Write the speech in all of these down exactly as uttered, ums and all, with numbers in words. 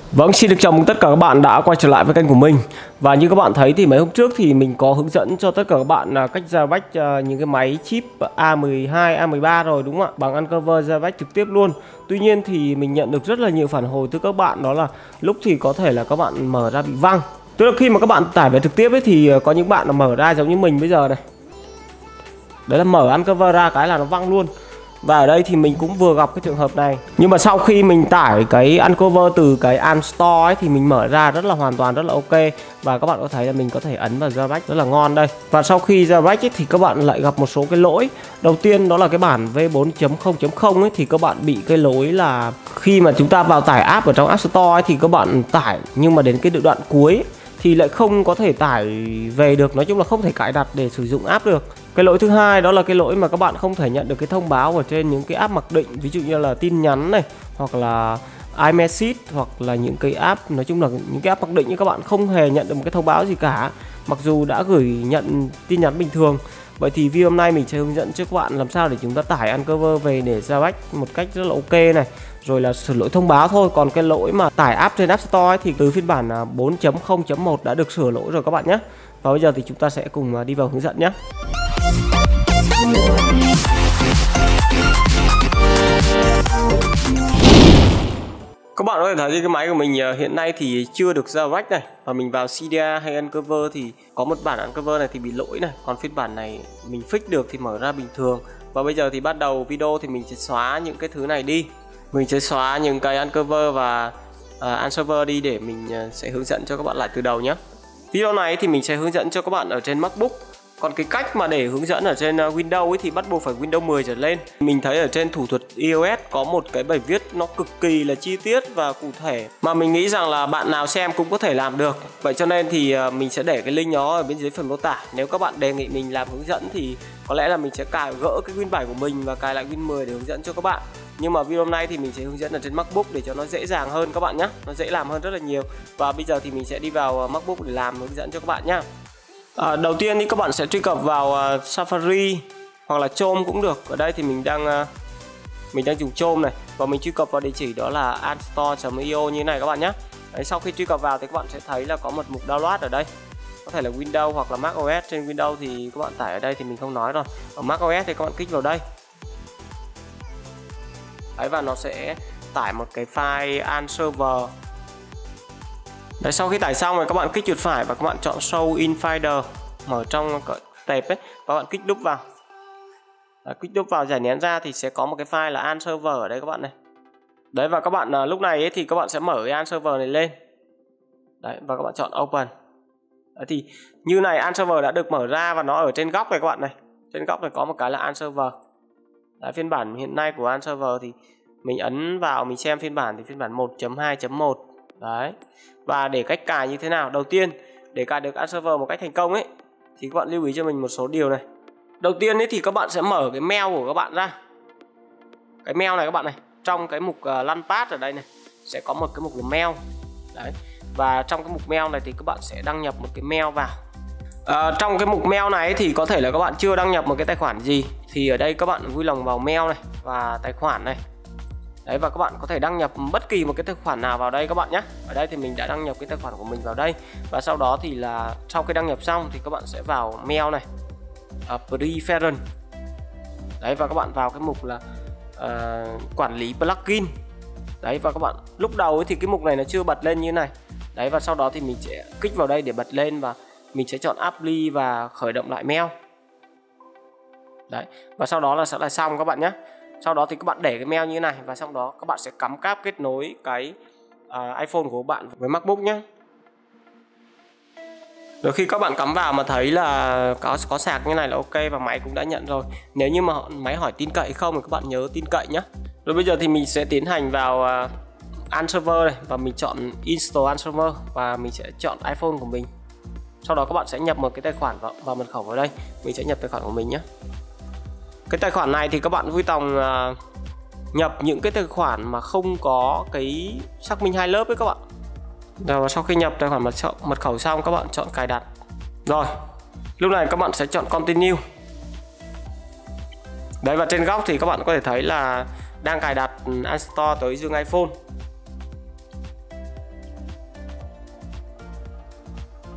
Vâng, xin được chào mừng tất cả các bạn đã quay trở lại với kênh của mình. Và như các bạn thấy thì mấy hôm trước thì mình có hướng dẫn cho tất cả các bạn cách ra vách những cái máy chip A mười hai, A mười ba rồi, đúng không ạ? Bằng ăn cover ra vách trực tiếp luôn. Tuy nhiên thì mình nhận được rất là nhiều phản hồi từ các bạn, đó là lúc thì có thể là các bạn mở ra bị văng. Tức là khi mà các bạn tải về trực tiếp ấy thì có những bạn là mở ra giống như mình bây giờ này. Đấy là mở ăn cover ra cái là nó văng luôn. Và ở đây thì mình cũng vừa gặp cái trường hợp này. Nhưng mà sau khi mình tải cái Uncover từ cái Unstore ấy thì mình mở ra rất là hoàn toàn rất là ok. Và các bạn có thấy là mình có thể ấn vào jailbreak rất là ngon đây. Và sau khi jailbreak ấy thì các bạn lại gặp một số cái lỗi. Đầu tiên đó là cái bản V bốn chấm không chấm không ấy thì các bạn bị cái lỗi là khi mà chúng ta vào tải app ở trong App Store ấy, thì các bạn tải nhưng mà đến cái đoạn cuối ấy, thì lại không có thể tải về được, nói chung là không thể cài đặt để sử dụng app được. Cái lỗi thứ hai đó là cái lỗi mà các bạn không thể nhận được cái thông báo ở trên những cái app mặc định, ví dụ như là tin nhắn này, hoặc là iMessage, hoặc là những cái app, nói chung là những cái app mặc định như các bạn không hề nhận được một cái thông báo gì cả, mặc dù đã gửi nhận tin nhắn bình thường. Vậy thì video hôm nay mình sẽ hướng dẫn cho các bạn làm sao để chúng ta tải Uncover về để jailbreak một cách rất là ok này, rồi là sửa lỗi thông báo thôi. Còn cái lỗi mà tải app trên App Store ấy, thì từ phiên bản bốn chấm không chấm một đã được sửa lỗi rồi các bạn nhé. Và bây giờ thì chúng ta sẽ cùng đi vào hướng dẫn nhé. Các bạn có thể thấy cái máy của mình hiện nay thì chưa được jailbreak này, và mình vào xê đê a hay Uncover thì có một bản Uncover này thì bị lỗi này, còn phiên bản này mình fix được thì mở ra bình thường. Và bây giờ thì bắt đầu video thì mình sẽ xóa những cái thứ này đi, mình sẽ xóa những cái Uncover và uh, Unserver đi để mình uh, sẽ hướng dẫn cho các bạn lại từ đầu nhé. Video này thì mình sẽ hướng dẫn cho các bạn ở trên MacBook. Còn cái cách mà để hướng dẫn ở trên Windows ấy thì bắt buộc phải Windows mười trở lên. Mình thấy ở trên thủ thuật iOS có một cái bài viết nó cực kỳ là chi tiết và cụ thể, mà mình nghĩ rằng là bạn nào xem cũng có thể làm được. Vậy cho nên thì mình sẽ để cái link nó ở bên dưới phần mô tả. Nếu các bạn đề nghị mình làm hướng dẫn thì có lẽ là mình sẽ cài gỡ cái Win bảy của mình và cài lại Win mười để hướng dẫn cho các bạn. Nhưng mà video hôm nay thì mình sẽ hướng dẫn ở trên MacBook để cho nó dễ dàng hơn các bạn nhé. Nó dễ làm hơn rất là nhiều. Và bây giờ thì mình sẽ đi vào MacBook để làm hướng dẫn cho các bạn nhé. À, đầu tiên thì các bạn sẽ truy cập vào uh, Safari hoặc là Chrome cũng được. Ở đây thì mình đang uh, mình đang dùng Chrome này, và mình truy cập vào địa chỉ đó là unstore chấm i o như thế này các bạn nhé. Đấy, sau khi truy cập vào thì các bạn sẽ thấy là có một mục download ở đây, có thể là Windows hoặc là macOS. Trên Windows thì các bạn tải ở đây thì mình không nói rồi. Ở macOS thì các bạn kích vào đây. Đấy, và nó sẽ tải một cái file Unserver. Đấy, sau khi tải xong rồi các bạn kích chuột phải và các bạn chọn Show in Finder, mở trong tệp ấy, và các bạn kích đúp vào. Đấy, kích đúp vào giải nén ra thì sẽ có một cái file là Unserver ở đây các bạn này. Đấy, và các bạn à, lúc này ấy, thì các bạn sẽ mở cái Unserver này lên. Đấy, và các bạn chọn Open. Đấy, thì như này Unserver đã được mở ra và nó ở trên góc này các bạn này. Trên góc này có một cái là Unserver. Đấy, phiên bản hiện nay của Unserver thì mình ấn vào mình xem phiên bản thì phiên bản một chấm hai chấm một. Đấy. Và để cách cài như thế nào? Đầu tiên, để cài được Unserver một cách thành công ấy thì các bạn lưu ý cho mình một số điều này. Đầu tiên ấy thì các bạn sẽ mở cái mail của các bạn ra. Cái mail này các bạn này, trong cái mục uh, Launchpad ở đây này sẽ có một cái mục là mail. Đấy. Và trong cái mục mail này thì các bạn sẽ đăng nhập một cái mail vào. À, trong cái mục mail này thì có thể là các bạn chưa đăng nhập một cái tài khoản gì, thì ở đây các bạn vui lòng vào mail này và tài khoản này. Đấy, và các bạn có thể đăng nhập bất kỳ một cái tài khoản nào vào đây các bạn nhé. Ở đây thì mình đã đăng nhập cái tài khoản của mình vào đây. Và sau đó thì là sau khi đăng nhập xong thì các bạn sẽ vào mail này, uh, Preference. Đấy, và các bạn vào cái mục là uh, quản lý plugin. Đấy, và các bạn lúc đầu ấy thì cái mục này nó chưa bật lên như thế này. Đấy, và sau đó thì mình sẽ kích vào đây để bật lên và mình sẽ chọn Apply và khởi động lại mail. Đấy, và sau đó là sẽ là xong các bạn nhé. Sau đó thì các bạn để cái mail như thế này và sau đó các bạn sẽ cắm cáp kết nối cái uh, iPhone của các bạn với MacBook nhé. Rồi khi các bạn cắm vào mà thấy là có có sạc như này là ok và máy cũng đã nhận rồi. Nếu như mà máy hỏi tin cậy không thì các bạn nhớ tin cậy nhé. Rồi bây giờ thì mình sẽ tiến hành vào uh, Unserver này và mình chọn Install Unserver và mình sẽ chọn iPhone của mình. Sau đó các bạn sẽ nhập một cái tài khoản vào, vào mật khẩu vào đây. Mình sẽ nhập tài khoản của mình nhé. Cái tài khoản này thì các bạn vui lòng uh, nhập những cái tài khoản mà không có cái xác minh hai lớp ấy các bạn. Rồi sau khi nhập tài khoản mật khẩu xong các bạn chọn cài đặt. Rồi, lúc này các bạn sẽ chọn Continue. Đấy, và trên góc thì các bạn có thể thấy là đang cài đặt Unstore tới dương iPhone.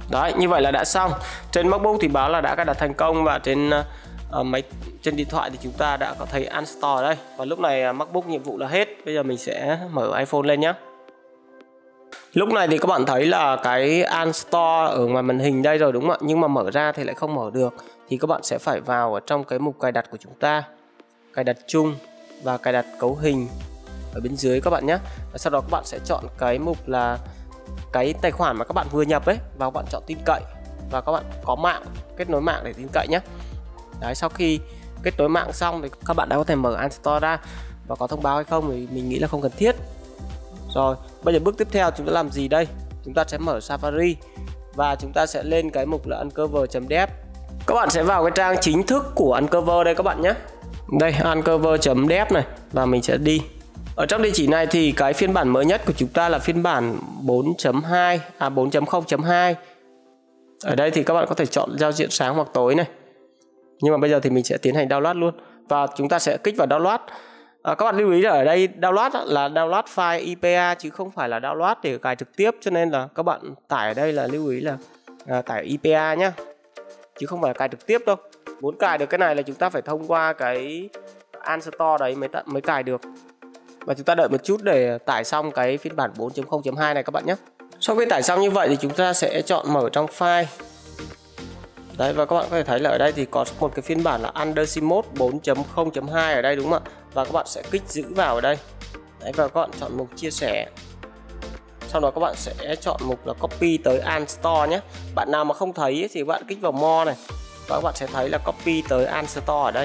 Đấy, như vậy là đã xong. Trên MacBook thì báo là đã cài đặt thành công, và trên uh, máy trên điện thoại thì chúng ta đã có thấy Uninstall ở đây. Và lúc này uh, MacBook nhiệm vụ là hết. Bây giờ mình sẽ mở iPhone lên nhé. Lúc này thì các bạn thấy là cái Uninstall ở ngoài màn hình đây rồi đúng không ạ? Nhưng mà mở ra thì lại không mở được. Thì các bạn sẽ phải vào ở trong cái mục cài đặt của chúng ta, cài đặt chung và cài đặt cấu hình ở bên dưới các bạn nhé. Và sau đó các bạn sẽ chọn cái mục là cái tài khoản mà các bạn vừa nhập ấy, và các bạn chọn tin cậy, và các bạn có mạng, kết nối mạng để tin cậy nhé. Đấy, sau khi kết nối mạng xong thì các bạn đã có thể mở Uninstall ra, và có thông báo hay không thì mình nghĩ là không cần thiết. Rồi, bây giờ bước tiếp theo chúng ta làm gì đây? Chúng ta sẽ mở Safari và chúng ta sẽ lên cái mục là uncover chấm dev. Các bạn sẽ vào cái trang chính thức của Uncover đây các bạn nhé. Đây, uncover chấm dev này, và mình sẽ đi. Ở trong địa chỉ này thì cái phiên bản mới nhất của chúng ta là phiên bản bốn chấm hai, à bốn chấm không chấm hai. Ở đây thì các bạn có thể chọn giao diện sáng hoặc tối này. Nhưng mà bây giờ thì mình sẽ tiến hành download luôn. Và chúng ta sẽ kích vào download. À, các bạn lưu ý là ở đây download là download file i pê a chứ không phải là download để cài trực tiếp, cho nên là các bạn tải ở đây là lưu ý là à, tải i pê a nhé, chứ không phải là cài trực tiếp đâu. Muốn cài được cái này là chúng ta phải thông qua cái Uninstall đấy mới mới cài được. Và chúng ta đợi một chút để tải xong cái phiên bản bốn chấm không chấm hai này các bạn nhé. Sau khi tải xong như vậy thì chúng ta sẽ chọn mở trong file. Đấy, và các bạn có thể thấy là ở đây thì có một cái phiên bản là Undersimode bốn chấm không chấm hai ở đây đúng không ạ? Và các bạn sẽ kích giữ vào ở đây. Đấy, và các bạn chọn mục chia sẻ. Sau đó các bạn sẽ chọn mục là copy tới Uninstall nhé. Bạn nào mà không thấy thì các bạn kích vào More này, và các bạn sẽ thấy là copy tới Uninstall ở đây.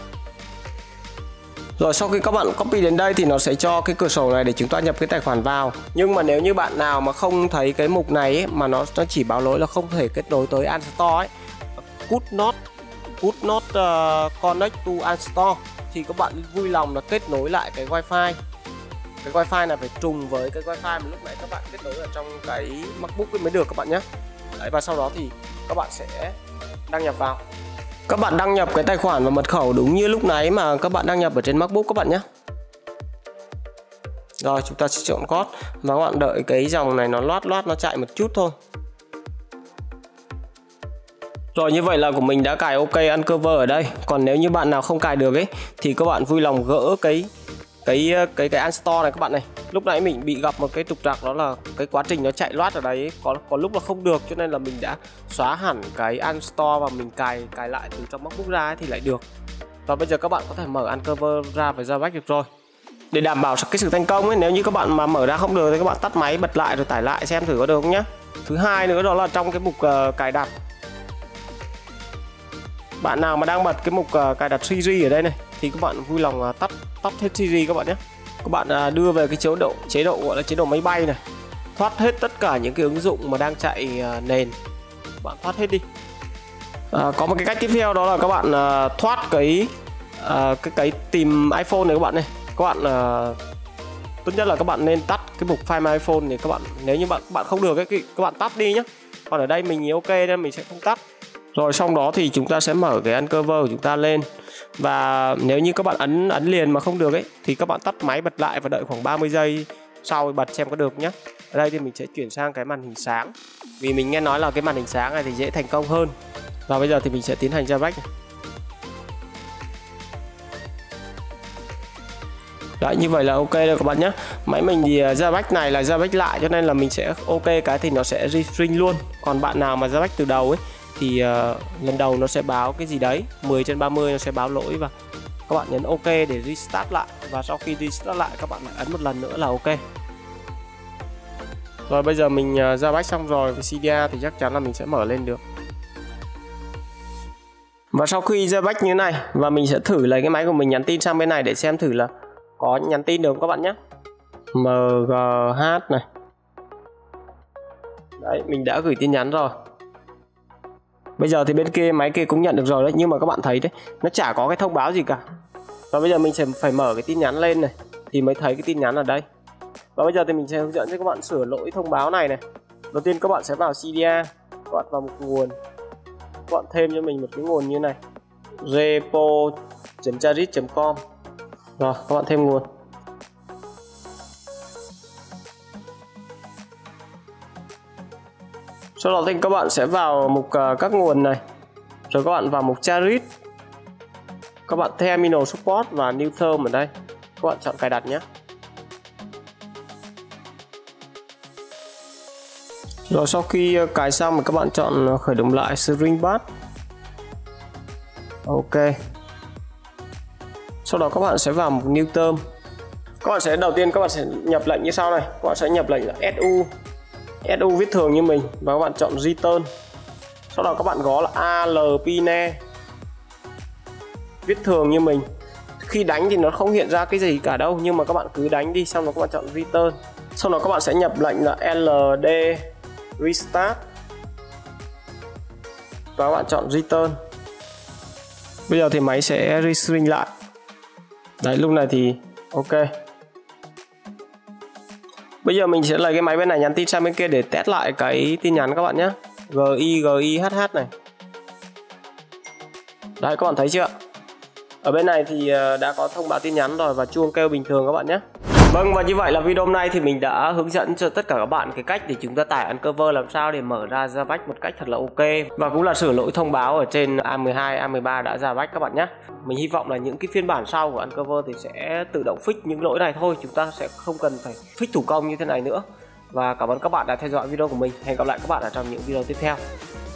Rồi sau khi các bạn copy đến đây thì nó sẽ cho cái cửa sổ này để chúng ta nhập cái tài khoản vào. Nhưng mà nếu như bạn nào mà không thấy cái mục này ấy, mà nó nó chỉ báo lỗi là không thể kết nối tới Uninstall ấy, could not could not uh, connect to Uninstall, thì các bạn vui lòng là kết nối lại cái wifi. Cái wifi này phải trùng với cái wifi mà lúc nãy các bạn kết nối ở trong cái MacBook mới được các bạn nhé. Đấy, và sau đó thì các bạn sẽ đăng nhập vào. Các bạn đăng nhập cái tài khoản và mật khẩu đúng như lúc nãy mà các bạn đăng nhập ở trên MacBook các bạn nhé. Rồi chúng ta sẽ chọn code và các bạn đợi cái dòng này nó loát loát nó chạy một chút thôi. Rồi như vậy là của mình đã cài ok Uncover ở đây. Còn nếu như bạn nào không cài được ấy thì các bạn vui lòng gỡ cái cái cái cái Uninstall này các bạn này. Lúc nãy mình bị gặp một cái trục trặc, đó là cái quá trình nó chạy loát ở đấy ấy, có có lúc là không được, cho nên là mình đã xóa hẳn cái Uninstall và mình cài cài lại từ trong MacBook ra ấy thì lại được. Và bây giờ các bạn có thể mở Uncover ra và jailbreak được rồi. Để đảm bảo cái sự thành công ấy, nếu như các bạn mà mở ra không được thì các bạn tắt máy, bật lại rồi tải lại xem thử có được không nhé. Thứ hai nữa đó là trong cái mục uh, cài đặt. Bạn nào mà đang bật cái mục uh, cài đặt Siri ở đây này thì các bạn vui lòng uh, tắt tắt hết Siri các bạn nhé. Các bạn uh, đưa về cái chế độ chế độ gọi là chế độ máy bay này, thoát hết tất cả những cái ứng dụng mà đang chạy uh, nền, các bạn thoát hết đi. Uh, có một cái cách tiếp theo đó là các bạn uh, thoát cái uh, cái cái tìm iPhone này các bạn này. Các bạn uh, tốt nhất là các bạn nên tắt cái mục Find My iPhone này các bạn. Nếu như bạn bạn không được ấy, các bạn tắt đi nhé. Còn ở đây mình ok nên mình sẽ không tắt. Rồi xong đó thì chúng ta sẽ mở cái Uncover của chúng ta lên. Và nếu như các bạn ấn ấn liền mà không được ấy thì các bạn tắt máy bật lại và đợi khoảng ba mươi giây sau bật xem có được nhé. Ở đây thì mình sẽ chuyển sang cái màn hình sáng, vì mình nghe nói là cái màn hình sáng này thì dễ thành công hơn. Và bây giờ thì mình sẽ tiến hành jailbreak. Đấy, như vậy là ok rồi các bạn nhé. Máy mình thì jailbreak này là jailbreak lại, cho nên là mình sẽ ok cái thì nó sẽ restring luôn. Còn bạn nào mà jailbreak từ đầu ấy thì uh, lần đầu nó sẽ báo cái gì đấy mười trên ba mươi, nó sẽ báo lỗi và các bạn nhấn ok để restart lại. Và sau khi restart lại các bạn lại ấn một lần nữa là ok. Rồi bây giờ mình uh, jailbreak xong rồi với xê đê a thì chắc chắn là mình sẽ mở lên được. Và sau khi jailbreak như thế này, và mình sẽ thử lấy cái máy của mình nhắn tin sang bên này để xem thử là có nhắn tin được không các bạn nhé. em giê hát này. Đấy, mình đã gửi tin nhắn rồi. Bây giờ thì bên kia máy kia cũng nhận được rồi đấy, nhưng mà các bạn thấy đấy, nó chả có cái thông báo gì cả. Và bây giờ mình sẽ phải mở cái tin nhắn lên này thì mới thấy cái tin nhắn ở đây. Và bây giờ thì mình sẽ hướng dẫn cho các bạn sửa lỗi thông báo này này. Đầu tiên các bạn sẽ vào xê đê a, các bạn vào một nguồn, các bạn thêm cho mình một cái nguồn như này, repo chấm charis chấm com. Rồi các bạn thêm nguồn. Sau đó thì các bạn sẽ vào mục uh, các nguồn này, rồi các bạn vào mục Charis, các bạn Terminal Support và New Term ở đây, các bạn chọn cài đặt nhé. Rồi sau khi cài xong thì các bạn chọn khởi động lại String Bash. Ok. Sau đó các bạn sẽ vào mục New Term. Các bạn sẽ đầu tiên các bạn sẽ nhập lệnh như sau này, các bạn sẽ nhập lệnh là su su viết thường như mình và các bạn chọn return. Sau đó các bạn gõ là alpine viết thường như mình. Khi đánh thì nó không hiện ra cái gì cả đâu, nhưng mà các bạn cứ đánh đi, xong rồi các bạn chọn return. Sau đó các bạn sẽ nhập lệnh là ld restart và các bạn chọn return. Bây giờ thì máy sẽ restring lại. Đấy, lúc này thì ok. Bây giờ mình sẽ lấy cái máy bên này nhắn tin sang bên kia để test lại cái tin nhắn các bạn nhé. gi gihh này. Đấy, các bạn thấy chưa? Ở bên này thì đã có thông báo tin nhắn rồi và chuông kêu bình thường các bạn nhé. Vâng, và như vậy là video hôm nay thì mình đã hướng dẫn cho tất cả các bạn cái cách để chúng ta tải Uncover làm sao để mở ra Javax một cách thật là ok, và cũng là sửa lỗi thông báo ở trên A mười hai, A mười ba đã Javax các bạn nhé. Mình hy vọng là những cái phiên bản sau của Uncover thì sẽ tự động fix những lỗi này thôi, chúng ta sẽ không cần phải fix thủ công như thế này nữa. Và cảm ơn các bạn đã theo dõi video của mình. Hẹn gặp lại các bạn ở trong những video tiếp theo.